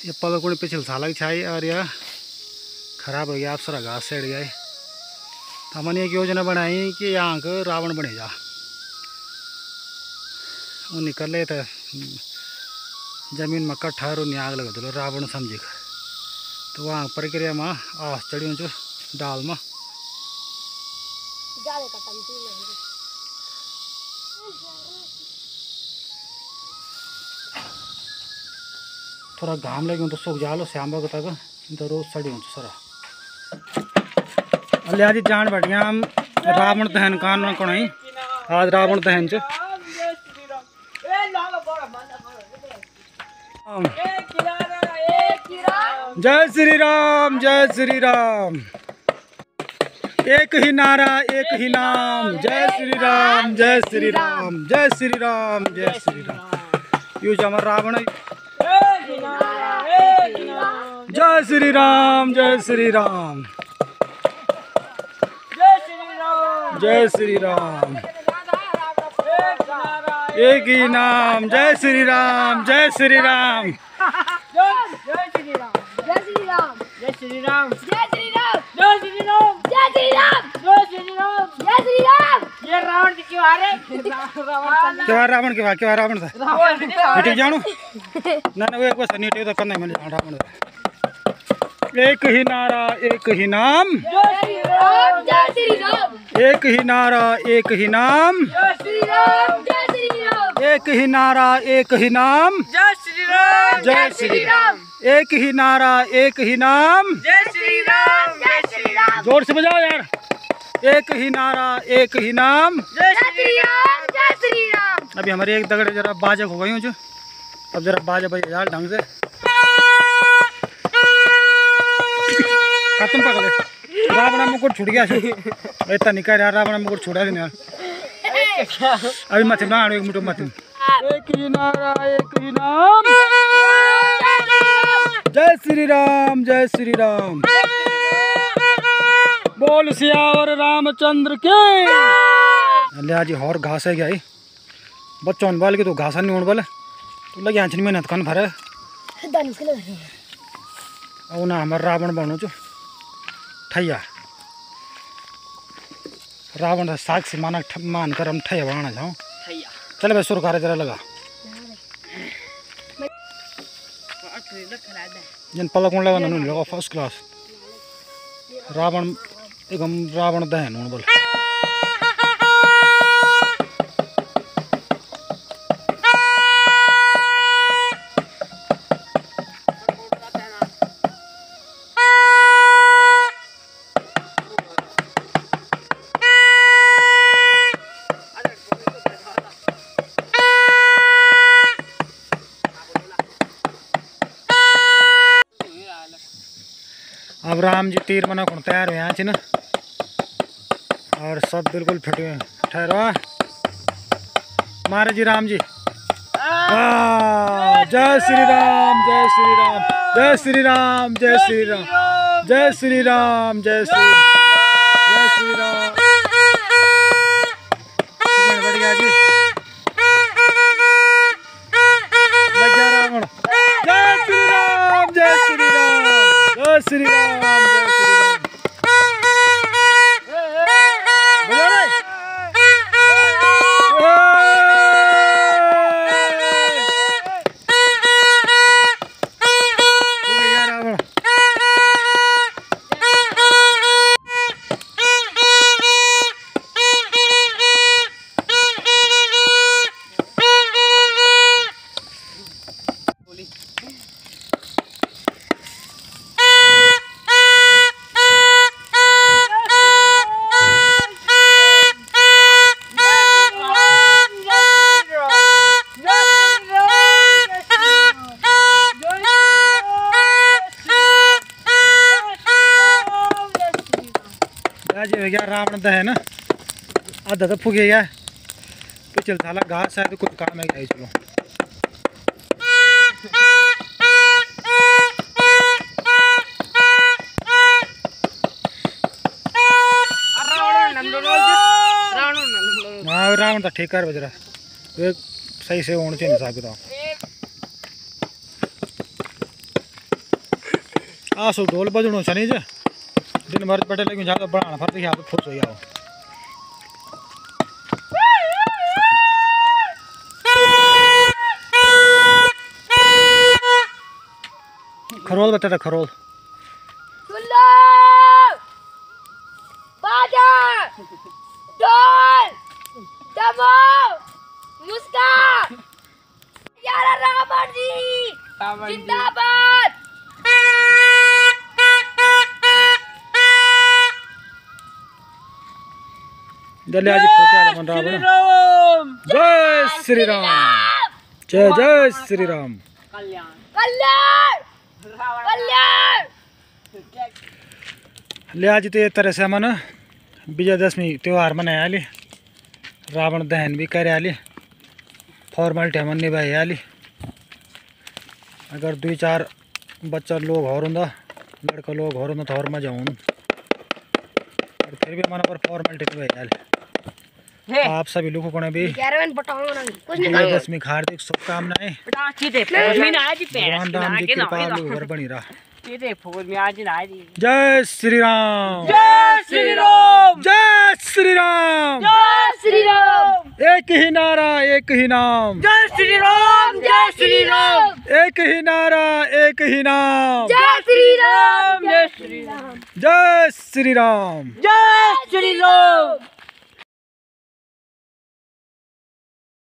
ये पलकुण पिछले साल की छाई और यह खराब हो गया। आप सारा घास सेड़ गया। तो हमने एक योजना बनाई कि यहाँ का रावण बने जा। वो निकले तो जमीन में कट्ठा और आग लगा दो रावण समझे। तो वहाँ प्रक्रिया में आस चढ़ी जो डाल में थोड़ा घाम लगे तो सूख जालो श्याम तक तो रोज सड़ी हो सारा। अल्ले आज जान बैठ गया हम रावण दहन कान कौन ही आज रावण दहन च जय श्री राम जय श्री राम। एक ही नारा एक ही नाम जय श्री राम जय श्री राम जय श्री राम जय श्री राम। यूज हमारा रावण जय श्री राम जय श्री राम जय श्री राम। एक ही नाम जय श्री राम जय श्री राम जय श्री राम जय श्री राम जय श्री राम जय श्री राम जय श्री राम जय श्री राम जय श्री राम जय श्री राम। ये रावण क्यों आ रहे? रावण क्यों रावण था नीटे जानो ना ना वो एक बार नीटे तो करना मैंने रावण एक ही नारा एक ही नाम जय श्री राम जय श्री राम। एक ही नारा एक ही नाम जय श्री राम जय श्री राम। एक ही नारा एक ही नाम जय श्री राम जय श्री राम। एक ही नारा एक ही नाम जय श्री राम जय श्री राम। जोर से बजाओ यार। एक ही नारा एक ही नाम जय श्री राम जय श्री राम। अभी हमारे एक दगड़े जरा बाजा हो गई हूँ जो अब जरा बाजा बजे यार ढंग से खत्म पकड़े। रावण मुकुट छूट गया इतना निकाल यार रावण मुकुट छूटा यार अभी मत ना एक मिनट मत। एक ही नारा एक ही नाम जय श्री राम जय श्री राम। बोल सियावर रामचंद्र के। लिया जी और घास है क्या बच्चों बाल के तो घास नहीं होने वाले तो लगे आँचनी मेहनत करना भरे और ना हमारा रावण बनो जो ठैया रावण साक्षी मान कर हम ठैया बनाना चाहूँ। चल भाई सुरकार जरा लगा जन पलक लगा नहीं लगा फर्स्ट क्लास रावण एकदम रावण दहन होने बोल। अब राम जी तीर बना कौन तैयार हुए यहाँ ना और सब बिल्कुल फिट हुए ठहरो मारे जी राम जी जय श्री राम जय श्री राम जय श्री राम जय श्री राम जय श्री राम जय श्री राम बढ़िया जी लग गया रावण जय श्री राम जय श्री राम जय श्री राम जय श्री राम। गया रावण दहन आधा तो फूक गया पिछले साल घास है तो कोई काम है क्या चलो हाँ रावण तो ठीक है बजरा सही से होना चाहिए हिसाब किताब आसू ढोल बजणो छनी जे दिन भर पटे लगी जा तो बनाना फर देखा तो खुश हो जाओ। खरोल बता खरोल सुल्लो बाजा ढोल डमो मुस्का यारा रावण जी जिंदाबाद। जल्दी आज फोटो आला मन रावण। जय श्री राम जय जय श्री राम कल्याण कल्याण। ले आज तो ये तरह से मन विजयदशमी त्यौहार मनाया आली रावण दहन भी करे आली फॉर्मेलिटी हमन निभाई आली। अगर 2-4 बच्चा लोग और होंदा लड़का लोग और होंदा तो और मजा हों और फिर भी हमारा पर फॉर्मेलिटी निभाई आली। आप सभी लोगों को भी विजयदशमी की हार्दिक शुभकामनाएं। भगवान राम जी की कृपा लोग बनी रहा। जय श्री राम जय श्री राम जय श्री राम जय श्री राम। एक ही नारा एक ही नाम जय श्री राम जय श्री राम। एक ही नारा एक ही नाम जय श्री राम जय श्री राम जय श्री राम जय श्री राम।